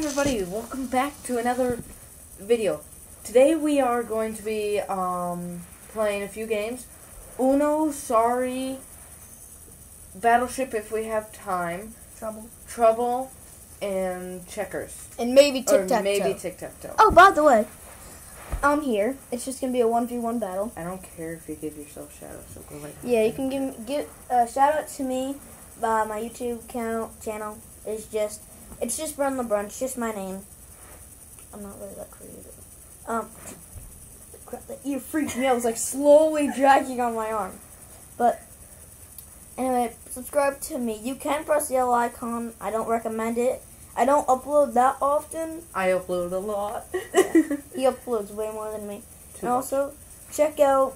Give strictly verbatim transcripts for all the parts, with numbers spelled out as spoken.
everybody, welcome back to another video. Today we are going to be um, playing a few games. Uno, Sorry, Battleship if we have time, Trouble. Trouble, and Checkers. And maybe Tic-Tac-Toe. Or maybe Tic-Tac-Toe. Oh, by the way, I'm here. It's just going to be a one v one battle. I don't care if you give yourself shout-outs, so go right ahead. Yeah, you can give, give a shout-out to me. Uh, my YouTube account, channel is just, it's just Brun LeBrun. It's just my name. I'm not really that creative. Um, crap, the ear freaked me out. It was like slowly dragging on my arm. But, anyway, subscribe to me. You can press the yellow icon. I don't recommend it. I don't upload that often. I upload a lot. Yeah, he uploads way more than me. Too and also, check out,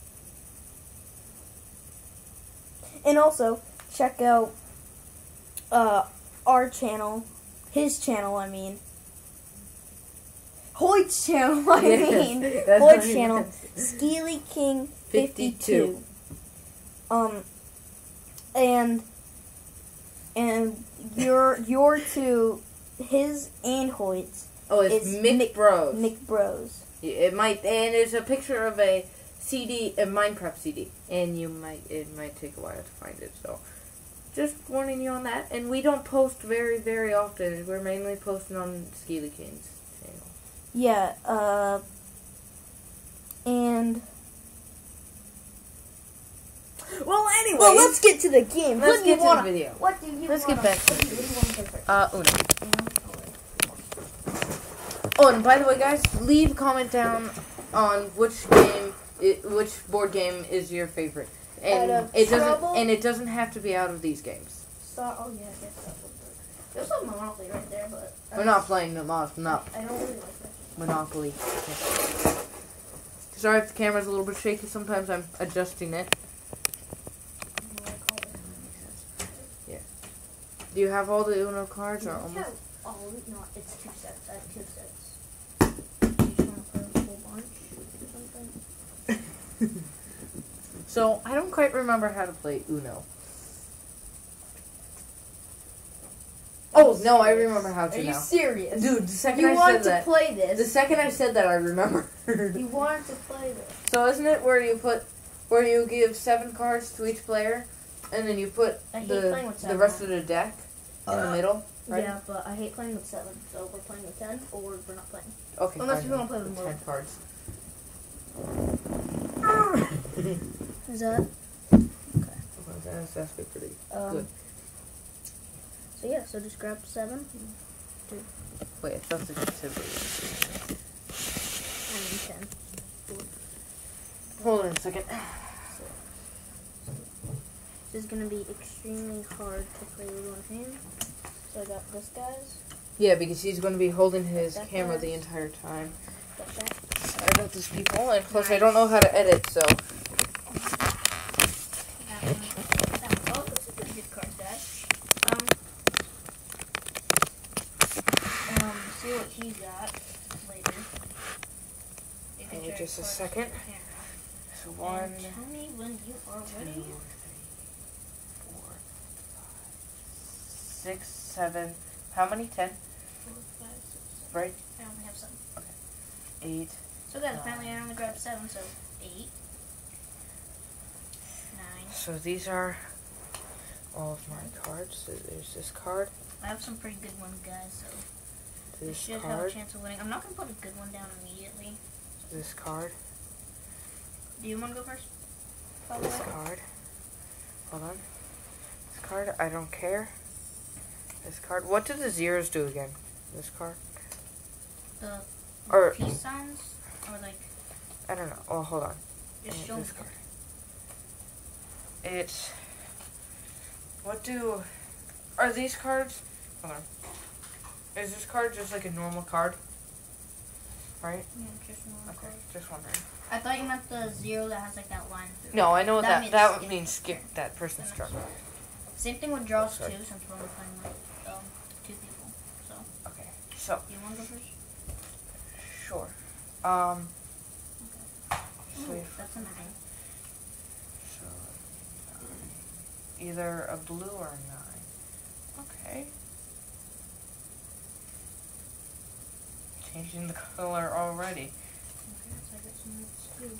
and also, check out uh, our channel, his channel, I mean. Hoyt's channel, I Yes, mean. that's Hoyt's what he channel, meant. Skeely King fifty-two. fifty-two. Um, and, and your, your two, his and Hoyt's, Oh, it's is Mick, Mick- Bros. Mick Bros. It might, and there's a picture of a C D, a Minecraft C D, and you might, it might take a while to find it, so just warning you on that. And we don't post very, very often. We're mainly posting on Skeely King's channel. Yeah, uh, and, Well, anyway, well, let's get to the game. let's What do you get to wanna, the video. What do you Let's wanna, get back to what the do you- what do you want to play first? Uh, Uno. Oh, and by the way, guys, leave a comment down on which game, I which board game is your favorite, and Out of it doesn't, Trouble? and it doesn't have to be out of these games. So, oh yeah, I guess that would work. There's some Monopoly right there, but We're not playing the Mon- no, I don't really like that. Monopoly. Sorry if the camera's a little bit shaky. Sometimes I'm adjusting it. Yeah. Do you have all the Uno cards, or almost? Oh no, it's two sets. I have two sets. You just want to play a whole bunch or something? So I don't quite remember how to play Uno. Oh no, I remember how to Are you now. serious? Dude, the second You I want said to that, play this? the second I said that, I remember. You wanted to play this. So isn't it where you put, where you give seven cards to each player, and then you put I hate the playing with the seven. rest of the deck in the middle, right? Yeah, but I hate playing with seven. So we're playing with ten, or we're not playing. Okay. Unless fine, we wanna then. play with more. ten cards. Is that? Well, That's, that's pretty Um, good. So yeah, so just grab seven. Wait, I thought this said And ten. Hold on a second. This is gonna be extremely hard to play with one hand. So I got this guy's. Yeah, because he's going to be holding his That camera guy. the entire time. Got that. I got these people, and of course I don't know how to edit, so. That one. That one. Oh, those are pretty good cards, guys. Um. Um. See what he's got later. You can Give me try just a to put second. it in here. So one, And tell me when you are two, ready. three, four, five, six, seven. How many? Ten? Four, five, six, seven. Right? I only have seven. Eight. So guys, apparently I only grabbed seven, so eight, nine. So these are all of my cards. So there's this card, I have some pretty good ones, guys, so I this should have a card, chance of winning. I'm not gonna put a good one down immediately. this card, Do you want to go first? By the this way? card. Hold on. This card, I don't care. This card. What do the zeros do again? This card? The Or, peace signs, or like I don't know. Oh, hold on. just Yeah, show me. this card. It's. What do. Are these cards. Hold on. Is this card just like a normal card? Right? Yeah, just normal Okay, cards. just wondering. I thought you meant the zero that has like that line through. No, I know That that. means That, skip. means skip that person's turn. Same thing with draws Sorry. too, since we're only playing like um, two people. So, Okay, so. do you want to go first? Sure. Um. So, Ooh, if- that's a nine. so nine. Either a blue or a nine. Okay. changing the color already. Okay, so I got some reds too.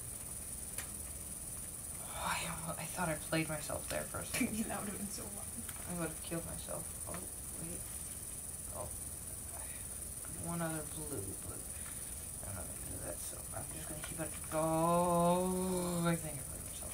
Oh, I, almo- I thought I played myself there for a second. That would have been so fun. I would have killed myself. Oh, wait. Oh. One other blue, but I'm not going to do that, so I'm just going to keep it. Oh, I think I played myself.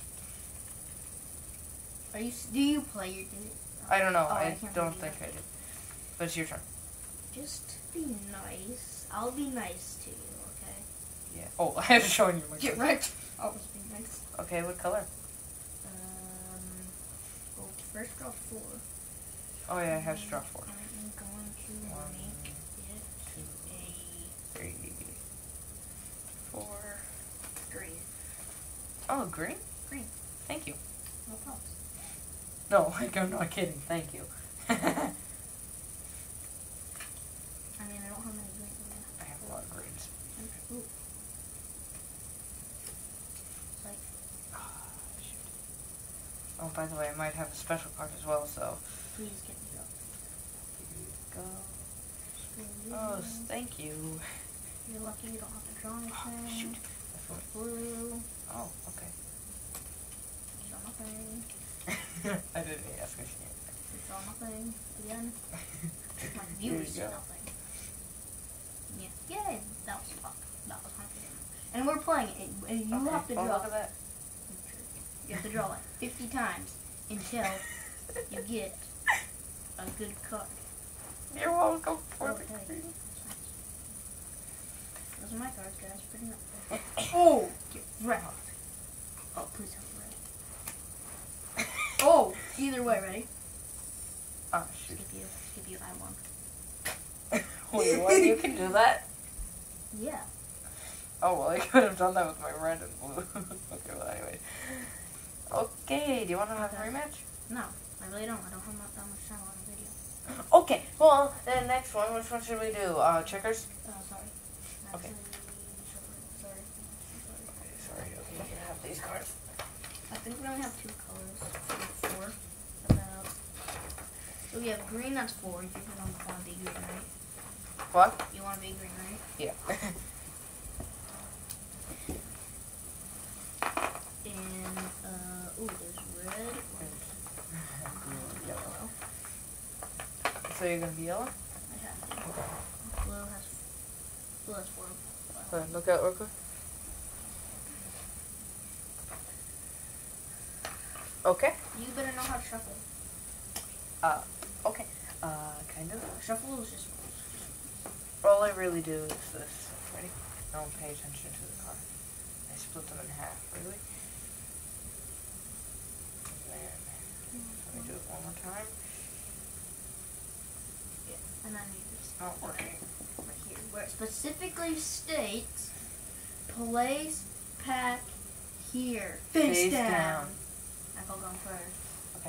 Are you? Do you play your? Did it? I don't know. Oh, I I, can't don't believe think that. I did. But it's your turn. Just be nice. I'll be nice to you, okay? Yeah. Oh, I was showing you my Get card. wrecked. Always be nice. Okay, what color? Um. Well, first draw four. Oh, yeah, I have straw four. I'm going to One, make it two, a three, four. green. Oh, green? Green. Thank you. No problems. No, I'm not kidding. Thank you. I I mean, I don't have many greens in there. have a lot of greens. Ooh. Like, Ah, shoot. Oh, by the way, I might have a special card as well, so. please get me up. Here you go. Screw Oh, you. thank you. You're lucky you don't have to draw anything. Oh, shoot. That's what- Blue. Oh, okay. Draw nothing. I didn't ask if you Draw nothing. Again. My Here you viewers see go. nothing. Yeah. Yay! That was fun. That was my favorite. And we're playing it. And you Okay. have to Oh, draw. look at that. You have to draw like fifty times until you get a good card. You're welcome for Okay. the green. Those are my cards, guys. Pretty much. Oh! Get wrecked. Oh, please have red. Oh! Either way, ready? Oh, shoot. Skip you. Skip you. I won. Wait, what? You can do that? Yeah. Oh, well, I could have done that with my red and blue. Okay, well, anyway. Okay, do you want to have a Okay. rematch? No, I really don't. I don't have much, that much time on the video. Okay, well, then next one, which one should we do? Uh, checkers? Oh, sorry. Okay. Actually, sorry. Sorry. Okay, sorry, okay, you can have these cards. I think we only have two colors. So four. About. So we have green, that's four. You don't want to be green, right? What? You want to be green, right? Yeah. And, uh, ooh, there's red. Yellow. So you're gonna be yellow? I have to. Blue has, blue has four. Uh, look out real quick. Okay. You better know how to shuffle. Uh, okay. Uh, kind of. Shuffle is just. All I really do is this. Ready? Don't pay attention to the card. I split them in half, really. And then, let me do it one more time. Yeah, and then you just. Not working. Right here, where it specifically states, place pack here. Face, Face down. down. I'll go first. Okay.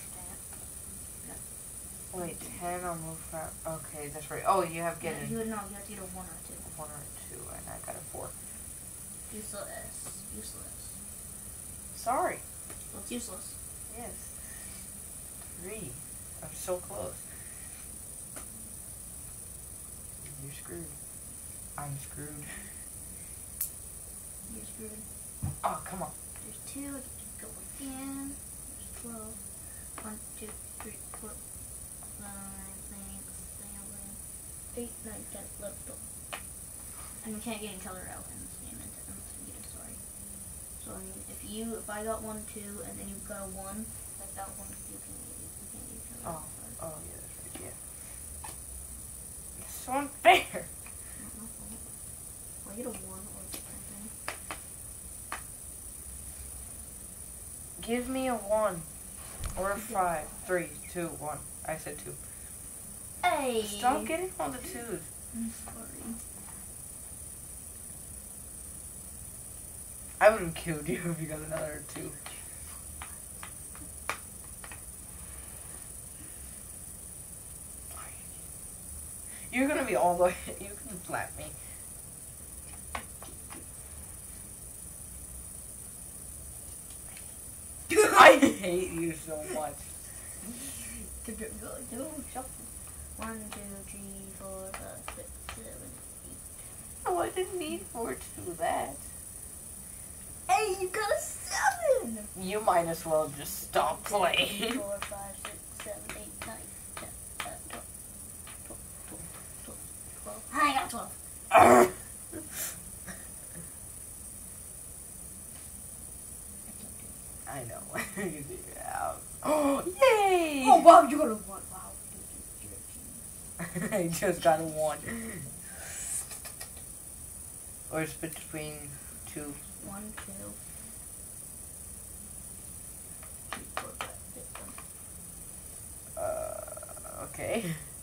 Dang Wait, ten on move front. Okay, that's right. Oh, you have it. Yeah, getting you would know, you have to get a one or two. one or two, and I got a four. Useless. Useless. Sorry. Well, it's useless. Yes. Three. I'm so close. You're screwed. I'm screwed. You're screwed. Oh, come on. There's two. I can go again. There's twelve. One, two, three, four, five, six, seven, eight, nine, ten, eleven, twelve. And we can't get any color out in this game unless we get a story. So I mean, if you, if I got one, two, and then you got a one, like that one, you can, you can't get color Oh, out. oh yeah, that's right. Yeah. It's so unfair. Well, I get a one or something. Give me a one or a five. Three, two, one. I said two. Hey! Stop getting all the twos. I'm sorry. I would have killed you if you got another two. You're gonna be all the way. You can slap me. I hate you so much. Go, go, go, shuffle. One, two, three, four, five, six, seven, No, I didn't need for it to do that. Hey, you got a seven! You might as well just stop playing. four, five, six, seven, eight, nine, ten, eleven, twelve, twelve, twelve, twelve. I got twelve. I know. Yeah. Oh, yay! Oh, wow, you got a one. Wow. I just got a one. Or split between two. One, two. Three, four, five, six, seven. Uh, okay.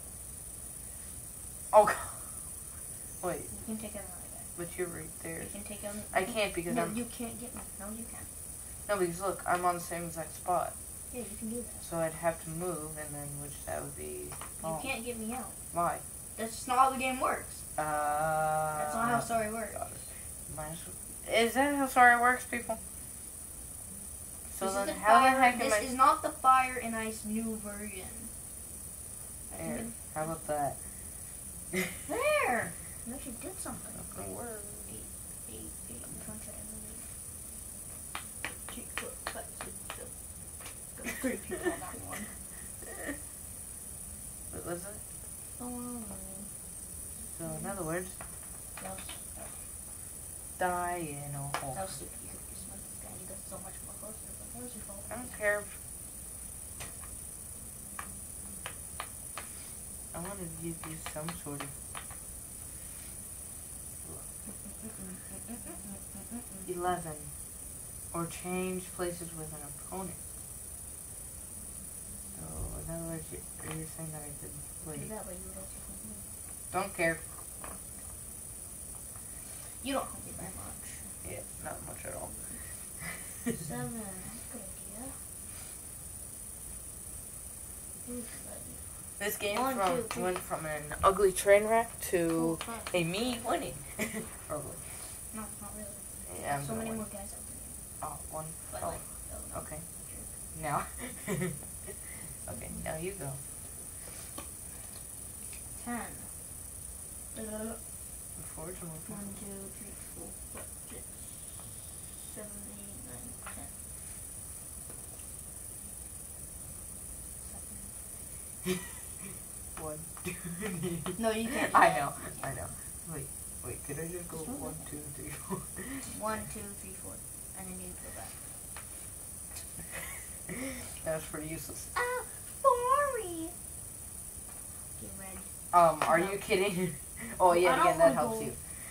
Oh, God. Wait, You can take another guy. but you're right there. You can take him. I can't because No, I'm... you can't get me. No, you can't. No, because look, I'm on the same exact spot. Yeah, you can do that. So I'd have to move, and then, which that would be... Oh. You can't get me out. Why? That's just not how the game works. Uh... That's not how story works. Minus, is that how sorry works, people? So This then is the how fire, the heck am This I... is not the Fire and Ice new version. There. How about that? There! You actually did something. Not gonna work. Eight, eight, eight. I'm trying to emulate. Two, four, five, six, seven. Got three people on that one. What was it? Oh, So in other words, that was, die in a hole. that was stupid. You could have just this guy. You got so much more closer. But that was your fault. I don't care. If I want to give you some sort of eleven, or change places with an opponent. So in other words, you're, you're saying that I could wait. Do that way you would also help me. Don't care. You don't help me very much. Yeah, not much at all. Seven. Good idea. Oof, This game One, from, two, three. went from an ugly train wreck to Four, five. a me winning. Probably. No, not really. Yeah, I'm so gonna many win. more guys out there. Oh, one. But Oh, like, oh, no. okay. Now. Okay, now you go. Ten. Uh, Unfortunately. one, two, three, four, five, six, seven, eight, nine, ten. One, two, No, you can't. do I that. know, I know. Wait, wait, could I just go Just move one, it. two, three, four? One, two, three, four. And then you go back. That was pretty useless. Ah, sorry. Get ready. Um, are No. you kidding? Oh, I yeah, don't again, that wanna helps go. you.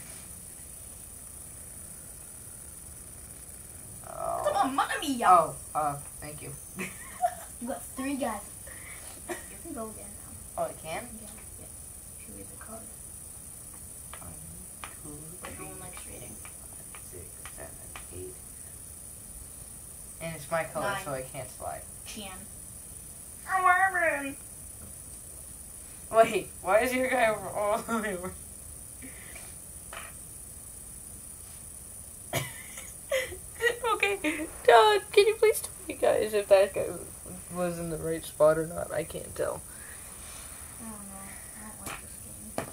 Come Oh, on, Mamma Mia. oh, uh, thank you. You got three guys. You can go again now. Oh, I can? Yeah, yeah. Should read the card. One, two, But no three, one likes reading. five, six, seven, eight. And it's my color, Nine. so I can't slide. Chien. Wait, why is your guy over all the way over? Okay, John, can you please tell me guys if that guy was in the right spot or not? I can't tell. I don't know. I don't like this game.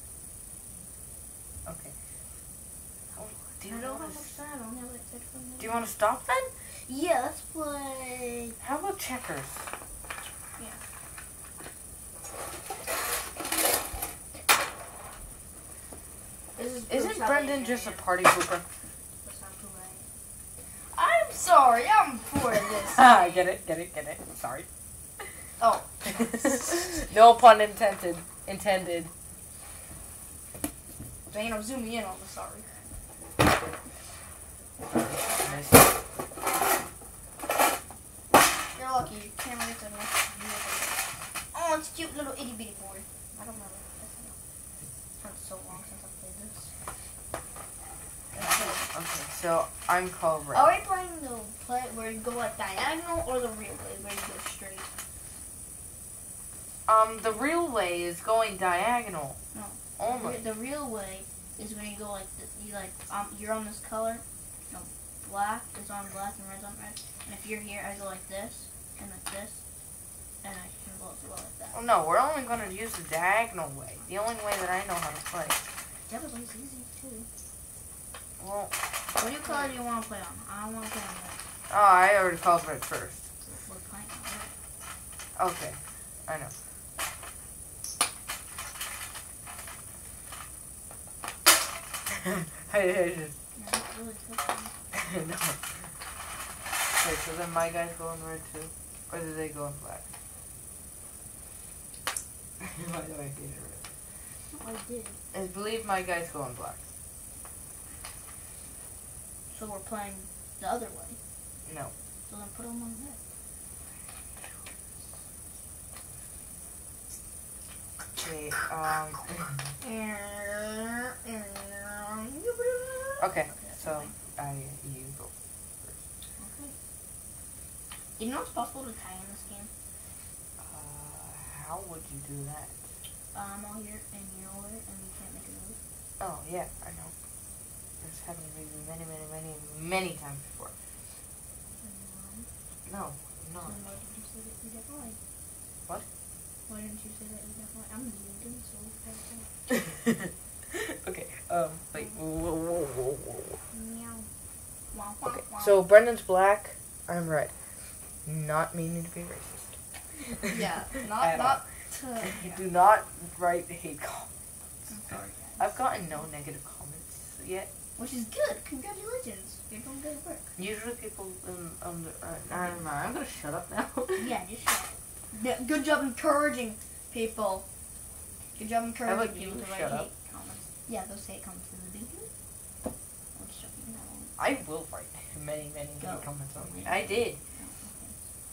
Okay. Oh, do you I don't want have to? much time. I don't have like six for Do you want to stop then? Yeah, let's play. How about checkers? Yeah. This is Isn't Bruce Brendan Alexander. just a party pooper? That's not too right. I'm sorry. I'm for this. Ah, get it, get it, get it. Sorry. Oh. No pun intended. Intended. Dang, I'm zooming in on the sorry. Nice. You're lucky. Your camera gets a nice view of it. Oh, it's a cute little itty bitty board. I don't remember. It's been so long since I've played this. Okay, so I'm called Red. Are we playing the play where you go like diagonal or the real way where you go straight? Um, the real way is going diagonal. No. Only. The real way is when you go like this. You like um, you're on this color. No, black is on black and red's on red. And if you're here, I go like this and like this, and I can go as well like that. Oh no, we're only going to use the diagonal way. The only way that I know how to play. Everybody's easy too. Well, What new color do you want to play on? I don't want to play on red. oh, I already called red first. We're playing on red. Okay, I know. I, I just... Yeah, that's really tough. no. Okay, so then my guys go in red too? Or do they go in black? Why do I get it red? I did. I believe my guys go in black. So we're playing the other way. No. So then put them on red. Okay, um... okay, so I, you go first. Okay. You know it's possible to tie in this game? Uh, how would you do that? I'm all here and you're over there and we can't make a move. Oh, yeah, I know. This happened to me many, many, many, many times before. Um, No, no. So why did you say that you definitely? What? Why didn't you say that you definitely? I'm muted, so fast. Okay, um, wait. Whoa, whoa, whoa, whoa. Meow. Wow, wow, Okay, wow. so Brendan's black, I'm red. Not meaning to be racist. Yeah, not At all. not to. Yeah. Do not write hate comments. I'm sorry, guys. I've gotten no negative comments yet. Which is good. Congratulations. You're doing good work. Usually people, um, um uh, I don't know, I'm gonna shut up now. Yeah, just shut up. Yeah, good job encouraging people. Good job encouraging about people you? to write Shut hate up. comments. Yeah, those hate comments in the beginning. I'm just joking. I won't. I will write many, many Go. hate comments on me. I did. Oh, okay.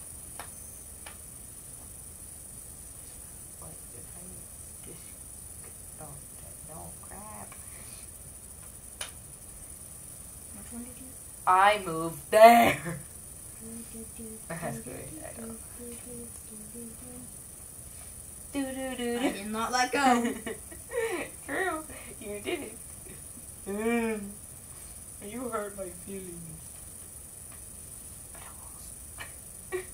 What if I just, oh, no, crap. Which one did you? I moved there. That's good, I know. Do do do. I did not let go. True, you did it. Mm. You hurt my feelings. But I was.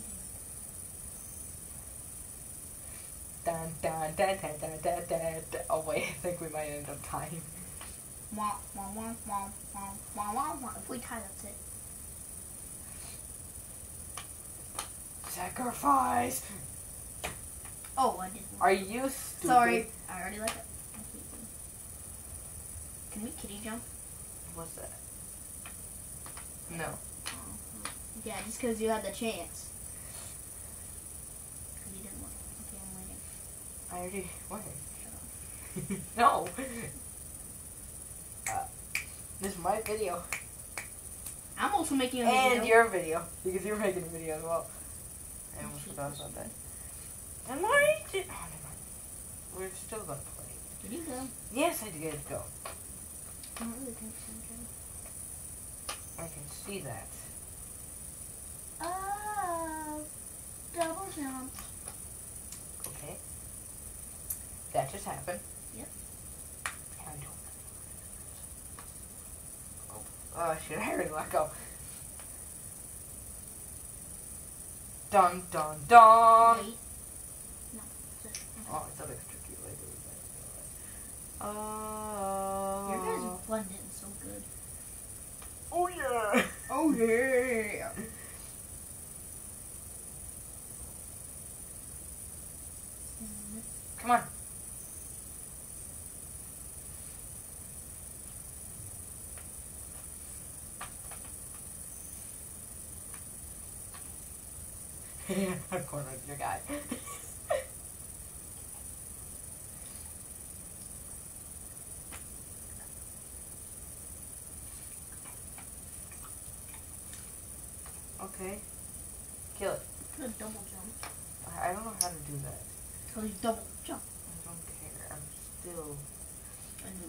Dun dun dun dun dun dun dun. dun. Oh wait, I think we might end up tying. Wah, wah, wah, wah, wah, wah, wah, wah. If we tie, that's it. Sacrifice. Oh, I did. Are you stupid? Sorry, I already like it. Can we kitty jump? What's that? No. Oh, yeah, just because you had the chance. Because you didn't want it. Okay, I'm waiting. I already wait. Shut up. No. Uh, this is my video. I'm also making a And video. your video. Because you're making a video as well. I almost forgot about that. And why did... Oh, never mind. We're still gonna play. Did you go? Yes, I did go. I don't really think so. I can see that. Oh, double jump. Okay. That just happened. Yep. I don't know. Oh, oh shit, I already let go. Dun dun dun! Wait. No. That's it. Okay. Oh, I thought I could trick you later with that. Uh, Your guys are blending so good. Oh yeah! Oh yeah! Come on. I'm cornered your guy. Okay. Kill it. Put a double jump. I I don't know how to do that. So you double jump. I don't care. I'm still... I knew.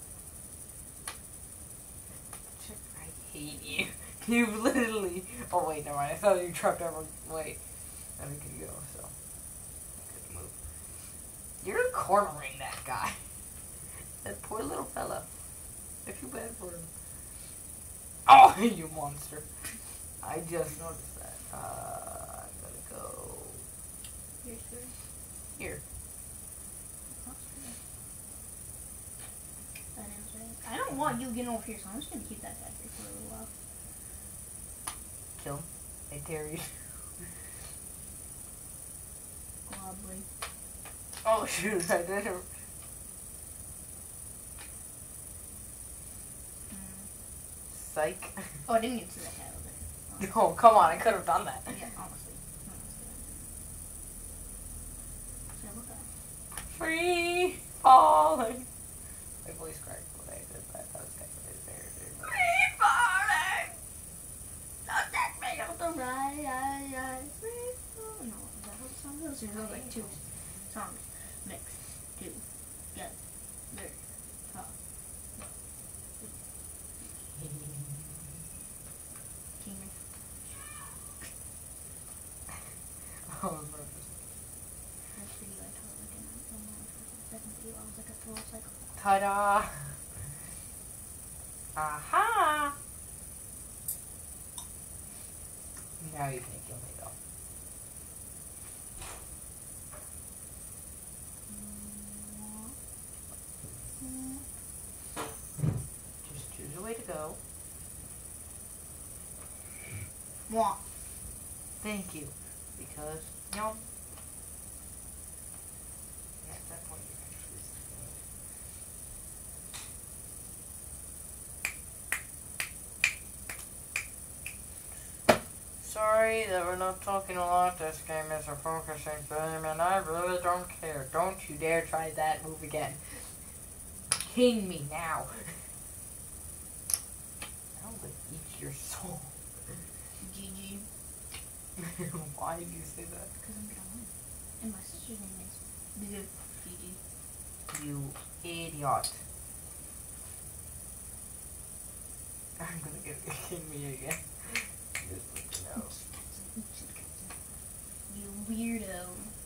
I hate you. You literally... Oh wait, never mind. I thought you trapped everyone. Wait. Let me can go, so... Good move. You're cornering that guy. That poor little fella. I feel bad for him. Oh, you monster. I just noticed that. Uh, I'm gonna go... You're sure? Here. want you getting over here, so I'm just gonna keep that guy here for a little while. Kill him. Hey, Terry. Globly. Oh, shoot. I didn't. Mm. Psych. Oh, I didn't get to see that guy over there. Oh, come on. I could have done that. Yeah, honestly. honestly. So, look at that. Free falling. My voice cracked when I did that. That was kind of very, very much. Free falling! Don't take me out the right, I, I, free falling. No, is that what the song goes? There's like two songs mixed together. Huh. King me. Oh, no. That's for you, I told like an second video, I was like a full cycle. Ta-da! Aha! Now you can kill me, though. Just choose a way to go. Mwah. Thank you. Because, no. At that point, you can choose to Sorry that we're not talking a lot. This game is a focusing game, and I really don't care. Don't you dare try that move again. King me now. I will eat your soul. G G. Why did you say that? Because I'm gonna win. And my sister's name is G G. You idiot. I'm gonna get king me again. Just let you know. You weirdo.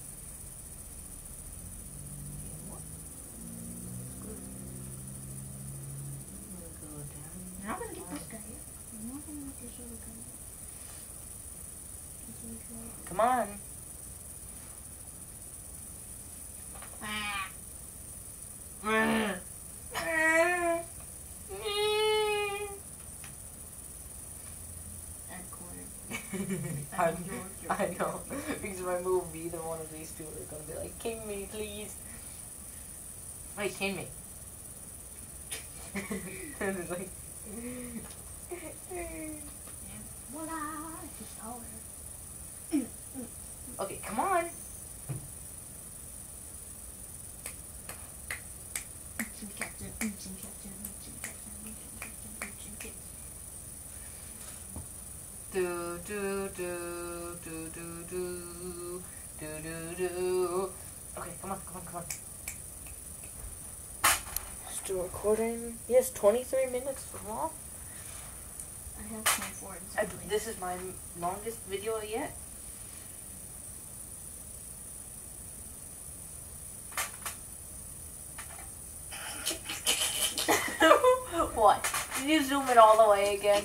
Now I'm gonna get this guy here. I'm not gonna get this other guy here. Come on. Ah. I, I know. Because if I move, either one of these two are gonna be like, king me, please. Wait, king me. And it's like. Voila! He's taller. Okay, come on. Do do do do do do do do do. Okay, come on, come on, come on. Still recording? Yes, twenty-three minutes long. I have twenty-four I, exactly. this is my longest video yet. What? Did you zoom it all the way again?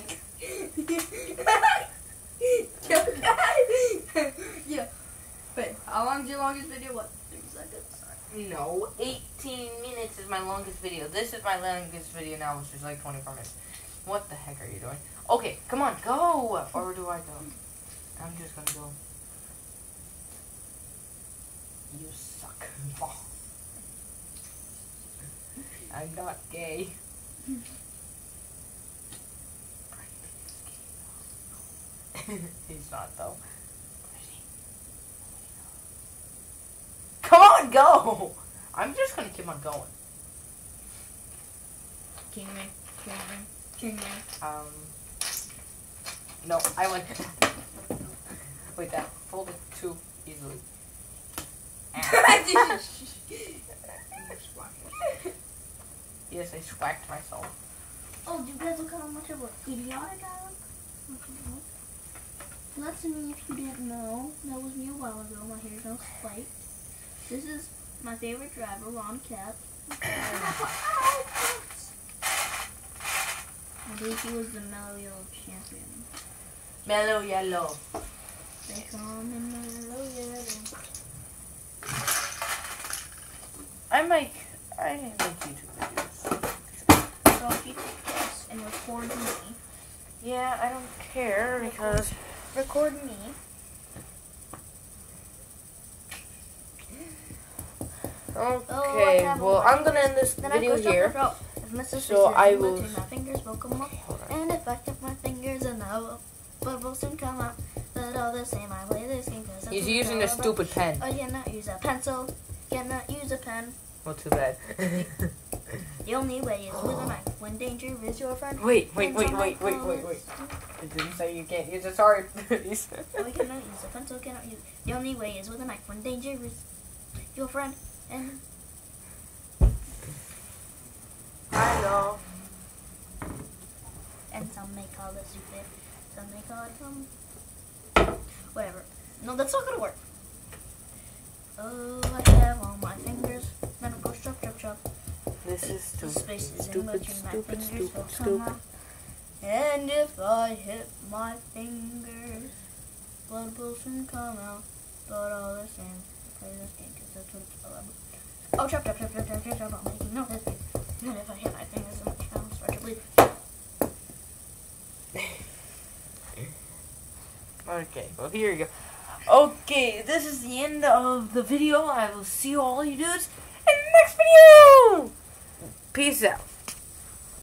Yeah. Wait, how long's your longest video? What? thirty seconds? No, eighteen minutes is my longest video. This is my longest video now, which is like twenty-four minutes. What the heck are you doing? Okay, come on, go! Or do I go? I'm just gonna go. You suck. I'm not gay. He's not though. Come on, go! I'm just gonna keep on going. King me. King me. King me. Um. No, I went. Wait, that folded too easily. Yes, I swacked myself. Oh, do you guys look how much of an idiotic I look? That's me, if you didn't know. That was me a while ago. My hair's all spiked. This is my favorite driver, Ron Cap. I believe he was the Mellow Yellow champion. Mellow Yellow. They call me Mellow Yellow. I make, I make YouTube videos. So if you take this and record me, Yeah, I don't care because record me. okay. Oh, I have Well, all I'm gonna end this Then video I go here. here. If Mister So I will- Between my fingers will come up, and if I tap my fingers and the bubbles soon come out. But all the same, I play this game because He's using a stupid pen. I cannot use a pencil. Cannot use a pen. Well, too bad. The only way is with a knife. When danger is your friend. Wait, wait, and wait, some wait, wait, might wait, call wait. us- It didn't say you can't use a sword. Oh, we cannot use a pencil. Cannot use. The only way is with a knife. When danger is your friend. And I know. and some may call it stupid. Some may call it um. Whatever. No, that's not gonna work. Oh, I have all my fingers. Then it goes chop, chop, chop. This is The stupid, spaces in stupid, between my stupid, fingers will stupid, come stupid. out. And if I hit my fingers, blood will soon come out. But all the same, play this game because that's what it's all about. Oh, chop, chop, chop, chop, chop, chop, chop. I'm making no history. And if I hit my fingers, then my channel will start to bleed. Okay, well here you go. Okay, this is the end of the video. I will see all you dudes in the next video. Peace out.